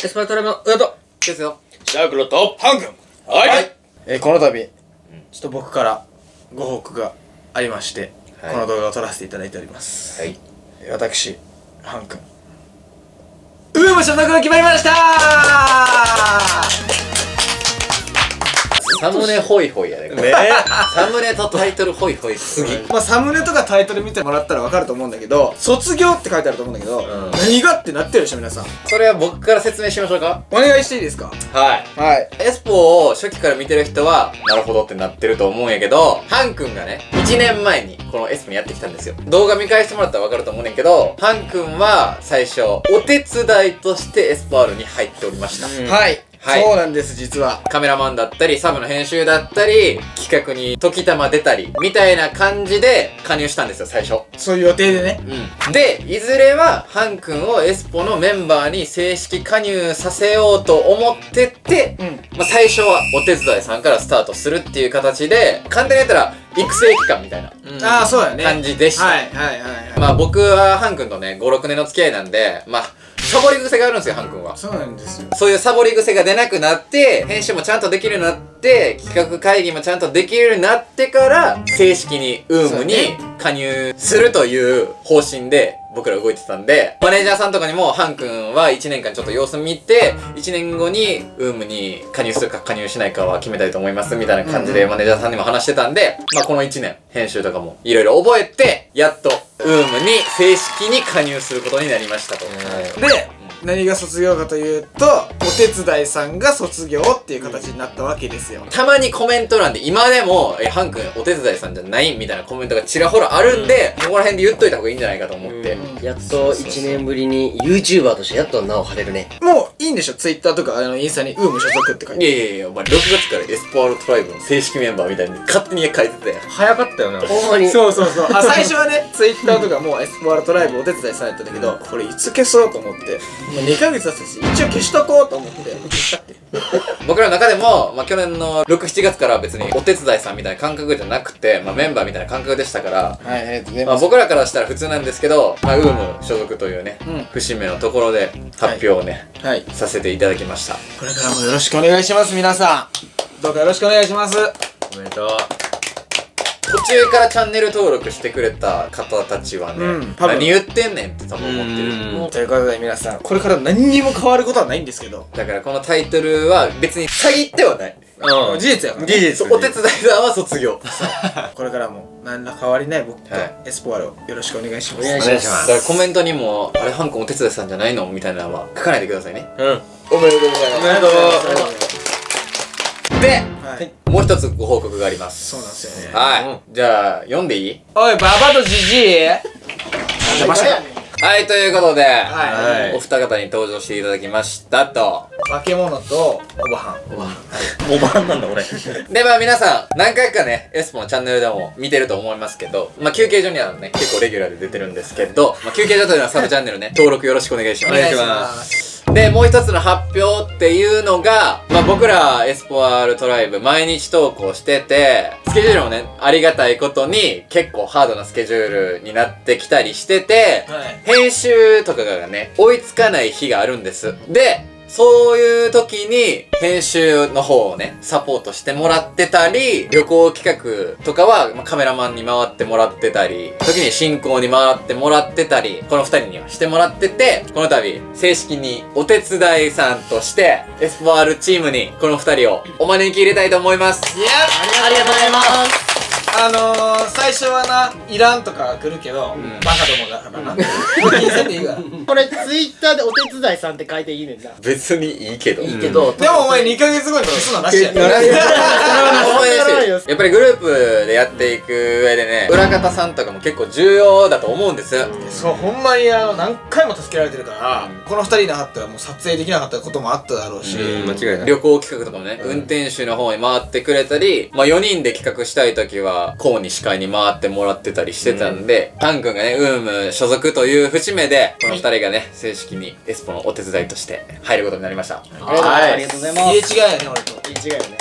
エスパルトライブの上とですよ。 シャークロとハン君。 はい。 この度、ちょっと僕からご報告がありまして、 はいこの動画を撮らせていただいております。 はい。 私、ハン君。上も所属が決まりましたサムネホイホイやね。 ねサムネとタイトルホイホイすぎ。 まあサムネとかタイトル見てもらったら分かると思うんだけど、卒業って書いてあると思うんだけど、 ん何がってなってるでしょ皆さん。 それは僕から説明しましょうか。 お願いしていいですか？ はい。 はい。 エスポを初期から見てる人は、なるほどってなってると思うんやけど、ハン君がね、1年前にこのエスポにやってきたんですよ。動画見返してもらったらわかると思うねんけど、ハン君は最初、お手伝いとしてエスポ R に入っておりました。 はい。 はいそうなんです、実は。 カメラマンだったり、サブの編集だったり、企画に時たま出たり、みたいな感じで加入したんですよ、最初。 そういう予定でね。 うん。で、いずれは、ハン君をエスポのメンバーに正式加入させようと思ってて、まあ、最初はお手伝いさんからスタートするっていう形で、簡単に言ったら、育成期間みたいなああ、そうだよね。 感じでした。 はいはいはいはい。 まあ僕はハン君とね、5、6年の付き合いなんで、まあ、サボり癖があるんですよ、ハン君は。 そうなんですよ。 そういうサボり癖が出なくなって、編集もちゃんとできるようになって、企画会議もちゃんとできるようになってから、正式にウームに加入するという方針で、僕ら動いてたんで、マネージャーさんとかにも、ハン君は1年間ちょっと様子見て、1年後にウームに加入するか加入しないかは決めたいと思います、みたいな感じでマネージャーさんにも話してたんで、まあこの1年、編集とかもいろいろ覚えて、やっとウームに正式に加入することになりましたと。 で、何が卒業かというと、お手伝いさんが卒業っていう形になったわけですよ。 たまにコメント欄で今でも、ハン君お手伝いさんじゃないみたいなコメントがちらほらあるんで、ここら辺で言っといた方がいいんじゃないかと思って。 やっと1年ぶりに YouTuber としてやっと名を張れるね。 もういいんでしょ？ Twitter とかインスタにウーム所属って書いて。 いやいやいや、お前6月からエスポールトライブの正式メンバーみたいに勝手に書いてたやん。 早かったよね。 ほんまに。 そうそうそう。あ、最初はね、Twitter とかもうエスポワールトライブお手伝いされてたんだけど、これいつ消そうと思って、もう2ヶ月経ってし、一応消しとこうと思って消したって。 僕らの中でも、まあ、去年の6、7月からは別にお手伝いさんみたいな感覚じゃなくて、まあ、メンバーみたいな感覚でしたから、 はい、ありがとうございまあ、 ます。 僕らからしたら普通なんですけど、まあ、ウーム所属というね、節目のところで発表をね、 はい。 させていただきました。 これからもよろしくお願いします、皆さん。どうかよろしくお願いします。 おめでとう。 途中からチャンネル登録してくれた方たちはね、 多分何言ってんねんって多分思ってる。 ということで皆さん、これから何にも変わることはないんですけど、 だからこのタイトルは別に詐欺ってはない。 うん。 事実やからね。 事実。 お手伝いさんは卒業。 これからも何ら変わりない僕とはいエスポワールをよろしくお願いします。 お願いしますお願いしまだからコメントにも、あれハン君お手伝いさんじゃないのみたいなのは書かないでくださいね。 うん。 おめでとうございます。 おめでとうで、 はい。 もう一つご報告があります。 そうなんですよね。 はい。じゃあ、読んでいい？ おい、ババとジジイ邪魔したか。 はい、ということで、 はお二方に登場していただきましたと。 い。化け物とおばはん。 おばんなんだ俺。 で、まあ皆さん、何回かね、エスポのチャンネルでも見てると思いますけど、まあ休憩所にはね、結構レギュラーで出てるんですけど、まあ休憩所というのはサブチャンネルね、登録よろしくお願いします。 お願いしますで、もう一つの発表っていうのが、まあ僕らエスポワールトライブ毎日投稿してて、スケジュールもね、ありがたいことに結構ハードなスケジュールになってきたりしてて、 はい。 編集とかがね、追いつかない日があるんです。で、そういう時に編集の方をね、サポートしてもらってたり、旅行企画とかはまあカメラマンに回ってもらってたり、時に進行に回ってもらってたり、この二人にはしてもらってて、この度正式にお手伝いさんとしてエスポワールチームにこの二人をお招き入れたいと思います。 いやありがとうございます。 最初はな、いらんとか来るけど、バカどもだからな。気にせんでいいから。 これツイッターでお手伝いさんって書いていいねんな。 別にいいけど。 いいけど、 でもお前2ヶ月後に消すのなしやねん。 やっぱりグループでやっていく上でね、裏方さんとかも結構重要だと思うんです。 そう、ほんまに何回も助けられてるから、この2人いなかったらもう撮影できなかったこともあっただろうし、 間違いない。 旅行企画とかもね、運転手の方に回ってくれたり、まあ4人で企画したい時は、コウに司会に回ってもらってたりしてたんで、タン君がね、ウーム所属という節目で、この2人がね、正式にエスポのお手伝いとして入ることになりました。 ありがとうございます。 入れ違いやね、俺と。 違うよね。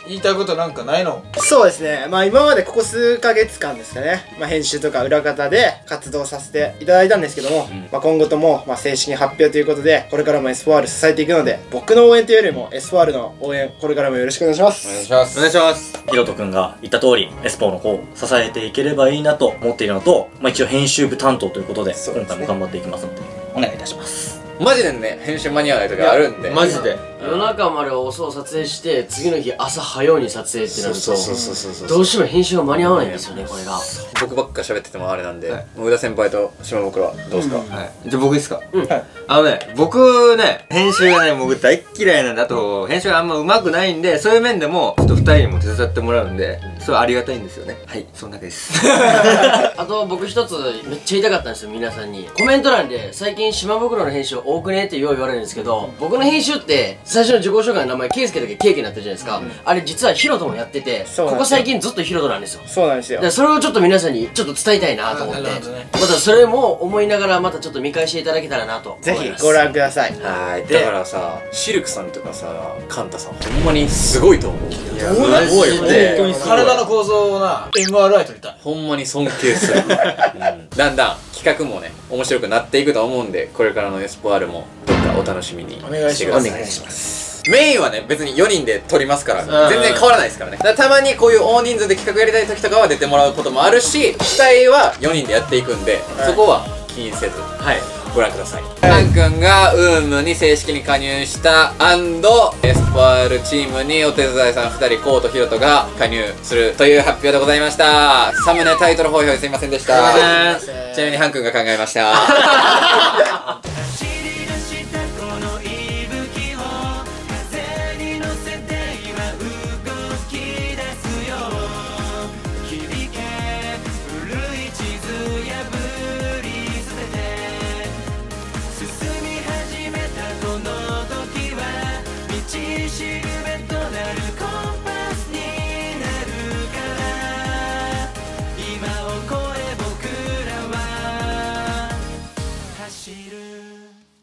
言いたいことなんかないの？ そうですね。まあ今までここ数ヶ月間ですかね。まあ編集とか裏方で活動させていただいたんですけども、まあ今後ともまあ正式に発表ということで、これからも S4R 支えていくので、僕の応援というよりも S4R の応援、これからもよろしくお願いします。 お願いします。 お願いします。ひろとくんが言った通り、エスポーの方を支えていければいいなと思っているのと、まあ一応編集部担当ということで、今回も頑張っていきますので、お願いいたします。 マジでね、編集間に合わない時あるんで。 マジで夜中まで遅う撮影して次の日朝早うに撮影ってなるとそうどうしても編集が間に合わないんですよね、これが。 僕ばっか喋っててもあれなんで、もう宇田先輩と島袋はどうですか？ はいじゃあ僕ですか僕ね編集がね僕大っ嫌いなんであと編集があんま上手くないんでそういう面でもちょっと2人にも手伝ってもらうんでそれはありがたいんですよねはいそんなわけですあと僕一つめっちゃ言いたかったんですよ、皆さんに。コメント欄で最近島袋の編集多くねってよう言われるんですけど、僕の編集って最初の自己紹介の名前ケイスケだけケイケになってるじゃないですか、あれ実はヒロトもやってて、ここ最近ずっとヒロトなんですよ。 そうなんですよ。 だからそれをちょっと皆さんにちょっと伝えたいなと思って、またそれも思いながらまたちょっと見返していただけたらなと思います。 ぜひご覧ください。 はいだからさ、シルクさんとかさ、カンタさんほんまにすごいと思う。 どうなって体の構造をな MRI 取りたい。 ほんまに尊敬する、だんだん企画もね面白くなっていくと思うんで、これからのエスポアルもどっかお楽しみにしてください。 お願いします。 メインはね別に4人で撮りますから全然変わらないですからね。だからたまにこういう大人数で企画やりたい時とかは出てもらうこともあるし、主体は4人でやっていくんで、そこは気にせずご覧ください。ハン君がウームに正式に加入したエスポアールチームにお手伝いさん2人コウとヒロトが加入するという発表でございました。サムネタイトル放表すいませんでした。ちなみにハン君が考えました